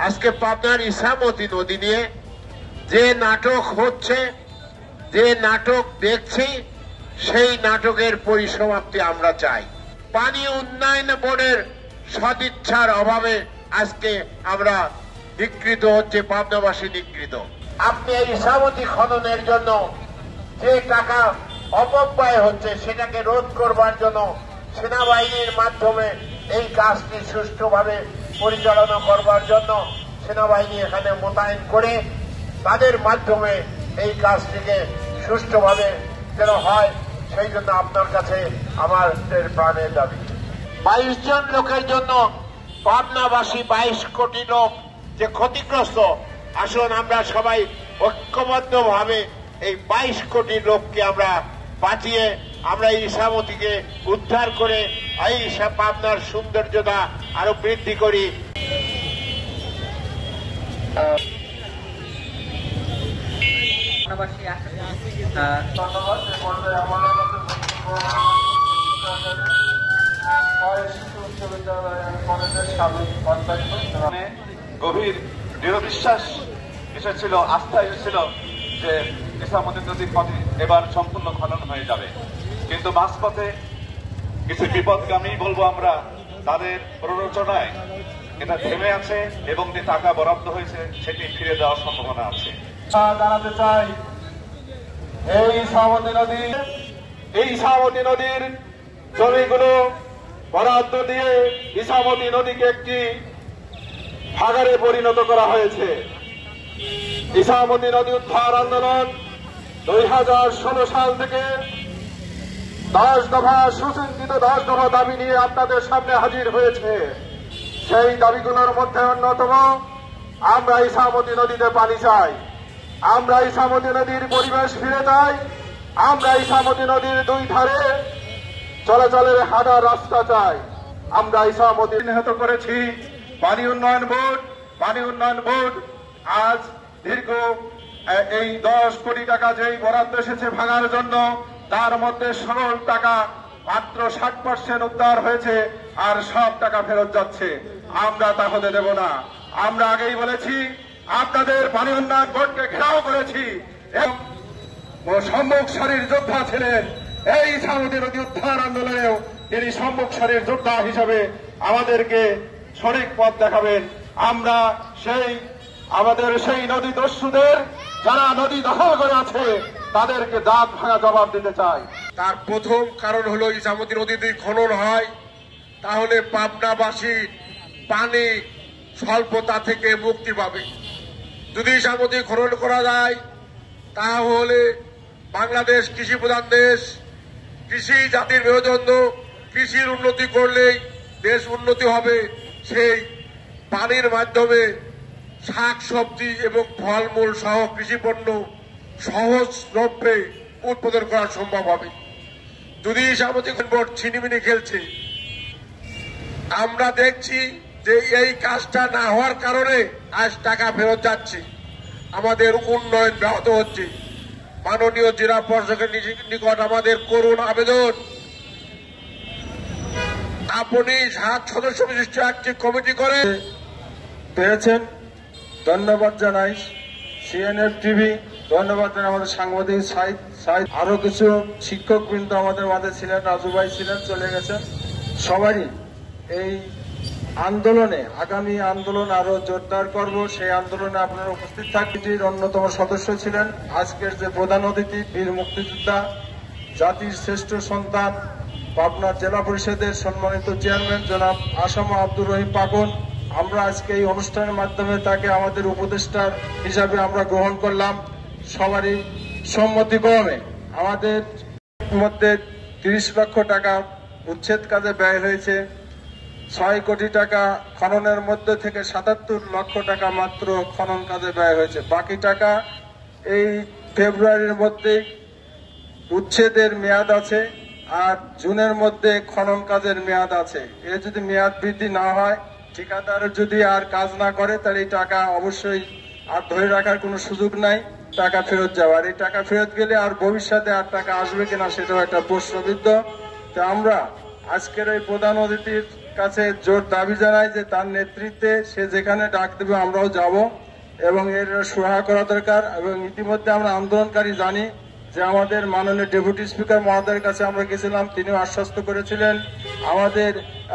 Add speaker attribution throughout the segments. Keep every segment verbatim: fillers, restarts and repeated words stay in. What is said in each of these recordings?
Speaker 1: আজকে পাবনার ইছামতি নদী নিয়ে যে নাটক হচ্ছে, যে নাটক দেখছি, সেই নাটকের পরিসমাপ্তি আমরা চাই। পানি উন্নয়ন বোর্ডের সদিচ্ছার অভাবে আজকে আমরা নিগৃহীত হচ্ছে, পাবনাবাসী নিগৃহীত। আপনি এই ইছামতি খননের জন্য যে টাকা অপব্যয় হচ্ছে সেটাকে রোধ করবার জন্য সেনাবাহিনীর মাধ্যমে এই কাজটি সুষ্ঠুভাবে পরিচালনা করবার জন্য সেনাবাহিনী এখানে মোতায়েন করে তাদের মাধ্যমে এই কাজটিকে সুষ্ঠুভাবে যেন হয়, সেই জন্য আপনার কাছে আমার প্রাণের দাবি। বাইশ জন লোকের জন্য পাবনাবাসী বাইশ কোটি লোক যে ক্ষতিগ্রস্ত, আসুন আমরা সবাই ঐক্যবদ্ধভাবে এই বাইশ কোটি লোককে আমরা বাঁচিয়ে আমরা এই ইছামতিকে উদ্ধার করে এই পাবনার সৌন্দর্যতা আরো বৃদ্ধি করি।
Speaker 2: গভীর দৃঢ় বিশ্বাস এসেছিল, আস্থা এসেছিল যে ইছামতি নদীর পথে এবার সম্পূর্ণ খনন হয়ে যাবে, কিন্তু মাঝপথে কিছু বিপদগামী বলবো আমরা, তাদের প্ররোচনায় এটা থেমে আছে এবং যে টাকা বরাদ্দ হয়েছে সেটি ফিরে দেওয়ার সম্ভাবনা আছে। জানাতে চাই এই ইছামতি নদী এই ইছামতি নদীর জমিগুলো বরাদ্দ দিয়ে ইছামতি নদীকে একটি ভাগাড়ে পরিণত করা হয়েছে। ইছামতি নদী উদ্ধার আন্দোলন দুই হাজার ষোলো সাল থেকে দশ দফা সুচিন্তিত দশ দফা দাবি নিয়ে আপনাদের সামনে হাজির হয়েছে। সেই দাবিগুলোর মধ্যে অন্যতম, আমরা ইছামতি নদীতে পানি চাই, আমরা ইছামতি নদীর পরিবেশ ফিরে চাই, আমরা ইছামতি নদীর দুই ধারে চলাচলের হাঁটার রাস্তা চাই। আমরা ইছামতি নিহত করেছি পানি উন্নয়ন বোর্ড। পানি উন্নয়ন বোর্ড আজ দীর্ঘ এই দশ কোটি টাকা যেই বরাদ্দ এসেছে ভাঙার জন্য, তার মধ্যে সরল টাকা মাত্র ষাট পার্সেন্ট উদ্ধার হয়েছে, আর সব টাকা ফেরত যাচ্ছে। আমরা তা হতে দেব না। আমরা আগেই বলেছি, আপনাদের পানি উন্নয়ন বোর্ডকে ঘেরাও করেছি এবং সম্মুখ সারির যোদ্ধা ছিলেন এই ইছামতি নদী উদ্ধার আন্দোলনেও। তিনি সম্মুখ সারির যোদ্ধা হিসাবে আমাদেরকে সঠিক পথ দেখাবেন। আমরা সেই আমাদের সেই নদী দস্যুদের, যারা নদী দখল করে আছে, তাদেরকে দাঁত ভাঙা জবাব দিতে চাই।
Speaker 1: তার প্রথম কারণ হলো ইছামতি নদী যদি খনন হয় তাহলে পাবনাবাসী পানি স্বল্পতা থেকে মুক্তি পাবে। যদি ইছামতি খনন করা যায় তাহলে বাংলাদেশ কৃষি প্রধান দেশ, কৃষি জাতির মেরুদণ্ড, কৃষির উন্নতি করলেই দেশ উন্নতি হবে। সেই পানির মাধ্যমে শাক সবজি এবং ফলমূল সহ কৃষি পণ্য সহজলভ্যে উৎপাদন করা সম্ভব হবে। যদি ইছামতি বোর্ড ছিনিমিনি খেলছে, আমরা দেখছি যে এই কাজটা না হওয়ার কারণে আজ টাকা ফেরত যাচ্ছে, আমাদের উন্নয়ন ব্যাহত হচ্ছে। মাননীয় জেলা পর্ষদের নিকট আমাদের করুণ আবেদন, আপনি সাত সদস্য বিশিষ্ট একটি কমিটি করে
Speaker 3: পেয়েছেন। ধন্যবাদ জানাই সিএনএফ টিভি, ধন্যবাদ জানাই আমাদের সাংবাদিক সাইদ সাইদ আরো কিছু শিক্ষক বৃন্দ আমাদের মাঝে ছিলেন, রাজু ভাই ছিলেন, চলে গেছেন। সবারই এই আন্দোলনে, আগামী আন্দোলন আরো জোরদার করব, সেই আন্দোলনে আপনারা উপস্থিত থাকবেন। অন্যতম সদস্য ছিলেন আজকের যে প্রধান অতিথি, বীর মুক্তিযোদ্ধা, জাতির শ্রেষ্ঠ সন্তান, পাবনা জেলা পরিষদের সম্মানিত চেয়ারম্যান জনাব আসাম আব্দুর রহিম পাগল। আমরা আজকে এই অনুষ্ঠানের মাধ্যমে তাকে আমাদের উপদেষ্টার হিসাবে আমরা গ্রহণ করলাম। সবারই সম্মতিক্রমে আমাদের মধ্যে তিরিশ লক্ষ টাকা উচ্ছেদ কাজে ব্যয় হয়েছে, ছয় কোটি টাকা খননের মধ্যে থেকে সাতাত্তর লক্ষ টাকা মাত্র খনন কাজে ব্যয় হয়েছে। বাকি টাকা এই ফেব্রুয়ারির মধ্যে উচ্ছেদের মেয়াদ আছে, আর জুনের মধ্যে খনন কাজের মেয়াদ আছে। এ যদি মেয়াদ বৃদ্ধি না হয়, ঠিকাদার যদি আর কাজ না করে, তাহলে এই টাকা অবশ্যই আর ধরে রাখার কোনো সুযোগ নাই, টাকা ফেরত যাওয়ার। এই টাকা ফেরত গেলে আর ভবিষ্যতে আর টাকা আসবে কিনা সেটাও একটা প্রশ্নবিদ্ধ। তো আমরা আজকের এই প্রধান অতিথির কাছে জোর দাবি জানাই যে তার নেতৃত্বে সে যেখানে ডাক দেবে আমরাও যাব এবং এর সহায়তা করা দরকার। এবং ইতিমধ্যে আমরা আন্দোলনকারী জানি যে আমাদের মাননীয় ডেপুটি স্পিকার মহোদয়ের কাছে আমরা গেছিলাম, তিনিও আশ্বস্ত করেছিলেন। আমাদের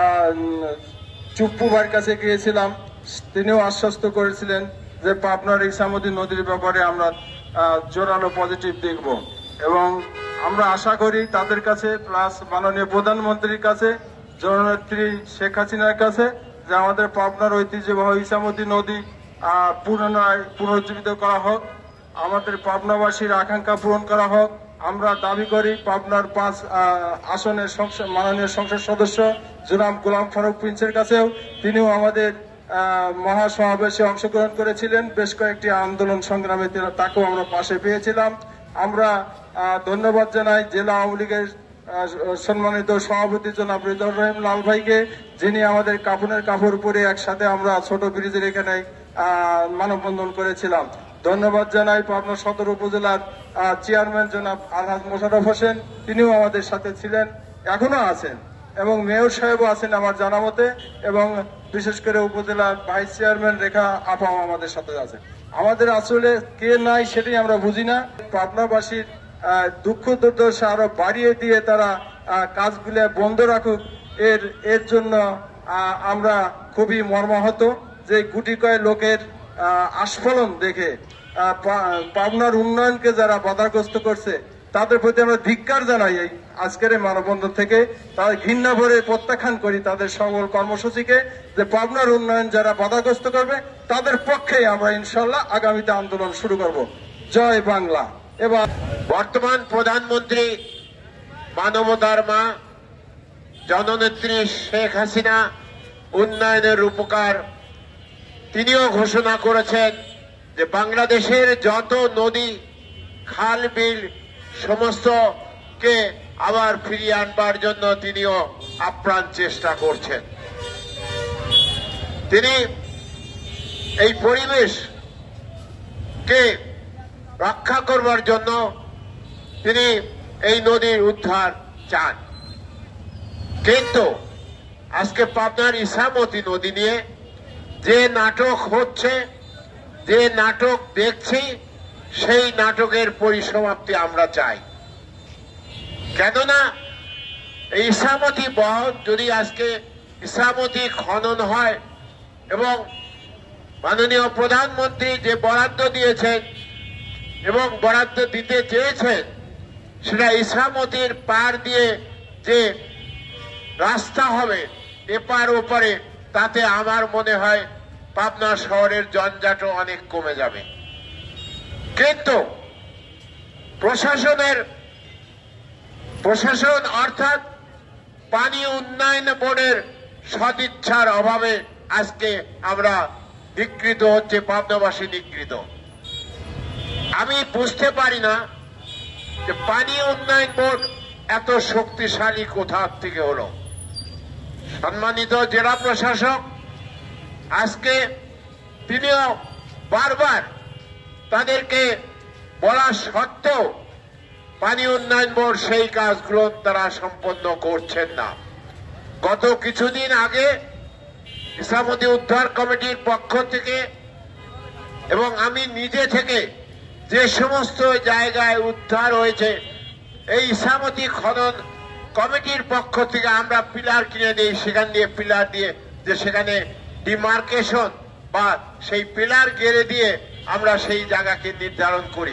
Speaker 3: চুপ্পু ভাইয়ের কাছে গিয়েছিলাম, তিনিও আশ্বস্ত করেছিলেন যে পাবনার ইছামতি নদীর ব্যাপারে আমরা জোরালো পজিটিভ দেখব। এবং আমরা আশা করি তাদের কাছে, প্লাস মাননীয় প্রধানমন্ত্রীর কাছে, জননেত্রী শেখ হাসিনার কাছে, যে আমাদের পাবনার ঐতিহ্যবাহী ইছামতি নদী পুনরায় পুনরুজ্জীবিত করা হোক, আমাদের পাবনাবাসীর আকাঙ্ক্ষা পূরণ করা হোক। আমরা দাবি করি পাবনার পাঁচ আসনের মাননীয় সংসদ সদস্য জনাব গোলাম ফারুক প্রিন্সের কাছেও, তিনিও আমাদের মহাসমাবেশে অংশগ্রহণ করেছিলেন, বেশ কয়েকটি আন্দোলন সংগ্রামে তাকেও আমরা পাশে পেয়েছিলাম। আমরা ধন্যবাদ জানাই জেলা আওয়ামী লীগের সম্মানিত সভাপতি জনাব রিদুর রহিম লাল ভাইকে, যিনি আমাদের কাফনের কাপড় পরে একসাথে আমরা ছোট ব্রিজের এখানে মানববন্ধন করেছিলাম। ধন্যবাদ জানাই পাবনা সদর উপজেলার চেয়ারম্যান জনাব আলহাজ মোশাররফ হোসেন, তিনিও আমাদের সাথে ছিলেন, এখনো আছেন, এবং মেয়র সাহেবও আছেন আমার জানা মতে, এবং বিশেষ করে উপজেলার ভাইস চেয়ারম্যান রেখা আপাও আমাদের সাথে আছেন। আমাদের আসলে কে নাই সেটাই আমরা বুঝি না। পাবনাবাসীর দুঃখ দুর্দশা আরো বাড়িয়ে দিয়ে তারা কাজগুলো বন্ধ রাখুক, এর এর জন্য আমরা খুবই মর্মাহত যে গুটি কয়েক লোকের আস্ফলন দেখে পাবনার উন্নয়নকে যারা বাধাগ্রস্ত করছে তাদের প্রতি আমরা ধিক্কার জানাই। এই আজকের এই মানববন্ধন থেকে তাদের ঘৃণা ভরে প্রত্যাখ্যান করি তাদের সকল কর্মসূচিকে, যে পাবনার উন্নয়ন যারা বাধাগ্রস্ত করবে তাদের পক্ষেই আমরা ইনশাল্লাহ আগামীতে আন্দোলন শুরু করব। জয় বাংলা। এবার
Speaker 1: বর্তমান প্রধানমন্ত্রী মানবতার মা জননেত্রী শেখ হাসিনা উন্নয়নের রূপকার, তিনিও ঘোষণা করেছেন যে বাংলাদেশের যত নদী খাল বিল সমস্তকে আবার ফিরিয়ে আনবার জন্য তিনিও আপ্রাণ চেষ্টা করছেন। তিনি এই পরিবেশকে রক্ষা করবার জন্য তিনি এই নদীর উদ্ধার চান। কিন্তু আজকে পাবনার ইছামতি নদী নিয়ে যে নাটক হচ্ছে, যে নাটক দেখছি, সেই নাটকের পরিসমাপ্তি আমরা চাই। কেননা এই ইছামতি বহন যদি আজকে ইছামতি খনন হয় এবং মাননীয় প্রধানমন্ত্রী যে বরাদ্দ দিয়েছেন এবং বরাদ্দ দিতে চেয়েছেন, সেটা ইছামতির পার দিয়ে যে রাস্তা হবে এপার ওপারে, তাতে আমার মনে হয় পাবনা শহরের জঞ্জাটও অনেক কমে যাবে। কিন্তু প্রশাসনের প্রশাসন অর্থাৎ পানি উন্নয়ন বোর্ডের সদিচ্ছার অভাবে আজকে আমরা নিগৃহীত হচ্ছে, পাবনাবাসী নিগৃহীত। আমি বুঝতে পারি না যে পানি উন্নয়ন বোর্ড এত শক্তিশালী কোথা থেকে হলো। সম্মানিত জেলা প্রশাসক আজকে তিনিও বারবার তাদেরকে বলা সত্ত্বেও পানি উন্নয়ন বোর্ড সেই কাজগুলো তারা সম্পন্ন করছেন না। গত কিছুদিন আগে ইছামতি উদ্ধার কমিটির পক্ষ থেকে এবং আমি নিজে থেকে যে সমস্ত জায়গায় উদ্ধার হয়েছে, এই ইছামতি খনন কমিটির পক্ষ থেকে আমরা পিলার কিনে দিই, সেখান দিয়ে পিলার দিয়ে যে সেখানে ডিমার্কেশন বা সেই পিলার গেড়ে দিয়ে আমরা সেই জায়গাকে নির্ধারণ করি।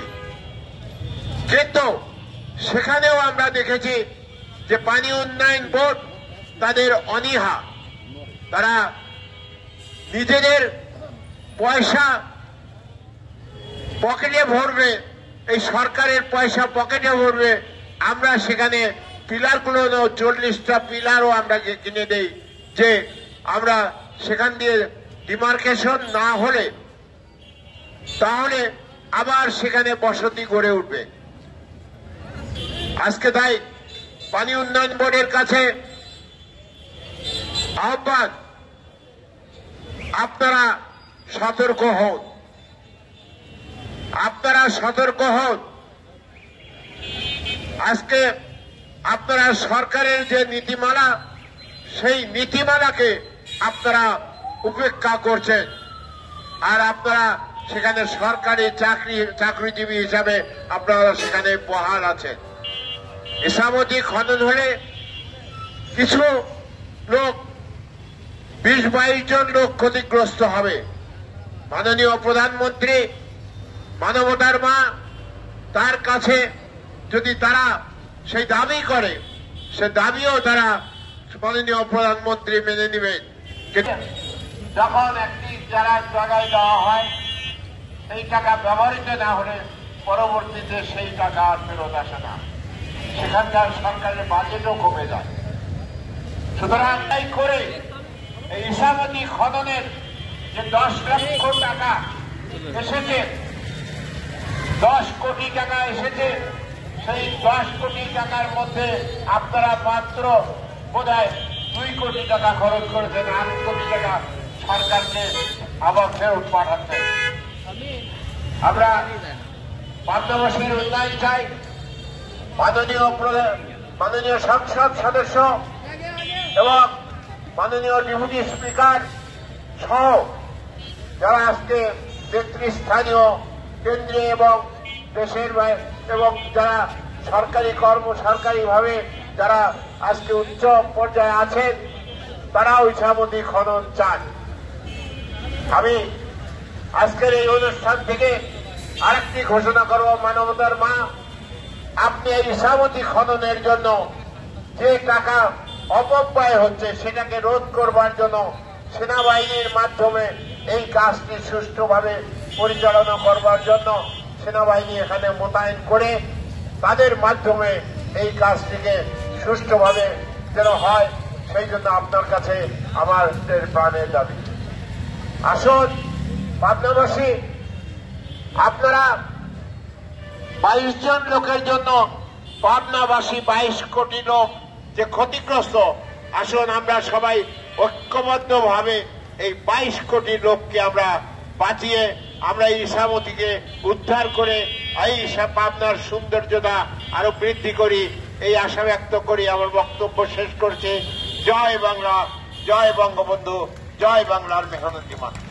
Speaker 1: কিন্তু সেখানেও আমরা দেখেছি যে পানি উন্নয়ন বোর্ড তাদের অনীহা, তারা নিজেদের পয়সা পকেটে ভরবে, এই সরকারের পয়সা পকেটে ভরবে। আমরা সেখানে পিলারগুলো চল্লিশটা পিলারও আমরা কিনে দেই, যে আমরা সেখান দিয়ে ডিমার্কেশন না হলে তাহলে আবার সেখানে বসতি গড়ে উঠবে। আজকে তাই পানি উন্নয়ন বোর্ডের কাছে আহ্বান, আপনারা সতর্ক হন, আপনারা সতর্ক হন। আজকে আপনারা সরকারের যে নীতিমালা সেই নীতিমালাকে আপনারা উপেক্ষা করছেন, আর আপনারা সেখানে সরকারি চাকরি চাকরিজীবী হিসাবে আপনারা সেখানে বহাল আছেন। ইসামতি খনন হলে কিছু লোক বিশ বাইশ জন লোক ক্ষতিগ্রস্ত হবে। মাননীয় প্রধানমন্ত্রী মানবতার মা, তার কাছে যদি তারা সেই দাবি করে, সে দাবিও তারা মাননীয় প্রধানমন্ত্রী মেনে নেবেন। যখন একটি যারা জায়গায় দেওয়া হয়, সেই টাকা ব্যবহৃত না হলে পরবর্তীতে সেই টাকা আর ফেরত আসে না, সেখানকার সরকারের বাজেটও কমে যায়। সুতরাং তাই করে এই ইসামতি খননের যে দশ লক্ষ টাকা এসেছে, দশ কোটি টাকা এসেছে, সেই দশ কোটি টাকার মধ্যে আপনারা মাত্র বোধহয় দুই কোটি টাকা খরচ করেছেন, আট কোটি টাকা সরকারকে আবার ফেরত পাঠাচ্ছেন। আমরা পাবনাবাসীর উন্নয়ন চাই। মাননীয় মাননীয় সংসদ সদস্য এবং মাননীয় ডেপুটি স্পিকার সহ যারা আজকে নেতৃস্থানীয় কেন্দ্রীয় এবং দেশের এবং যারা সরকারি কর্ম সরকারিভাবে যারা আজকে উচ্চ পর্যায়ে আছেন, তারাও ইসামতি খনন চান। আমি আজকের এই অনুষ্ঠান থেকে আরেকটি ঘোষণা করব, মানবতার মা, আপনি এই ইসামতি খননের জন্য যে টাকা অপব্যয় হচ্ছে সেটাকে রোধ করবার জন্য সেনাবাহিনীর মাধ্যমে এই কাজটি সুষ্ঠুভাবে পরিচালনা করবার জন্য সেনাবাহিনী এখানে মোতায়েন করে তাদের মাধ্যমে এই কাজটিকে সুষ্ঠুভাবে যেন হয়, সেই জন্য আপনার কাছে আমাদের প্রাণের দাবি। আসুন পাবনাবাসী, আপনারা বাইশ জন লোকের জন্য পাবনাবাসী বাইশ কোটি লোক যে ক্ষতিগ্রস্ত, আসুন আমরা সবাই ঐক্যবদ্ধভাবে এই বাইশ কোটি লোককে আমরা বাঁচিয়ে আমরা এই ইসামতিকে উদ্ধার করে এই পাবনার সৌন্দর্যতা আরো বৃদ্ধি করি, এই আশা ব্যক্ত করি আমার বক্তব্য শেষ করছে। জয় বাংলা, জয় বঙ্গবন্ধু, জয় বাংলার মেহনতি মানুষ।